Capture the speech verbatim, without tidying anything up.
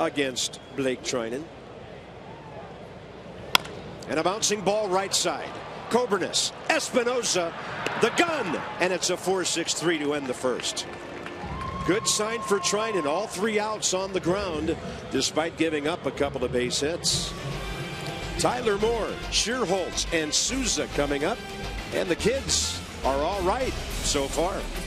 against Blake Treinen. And a bouncing ball right side. Kobernus, Espinosa, the gun, and it's a four six three to end the first. Good sign for Treinen. All three outs on the ground, despite giving up a couple of base hits. Tyler Moore, Shearholtz, and Souza coming up, and the kids are all right so far.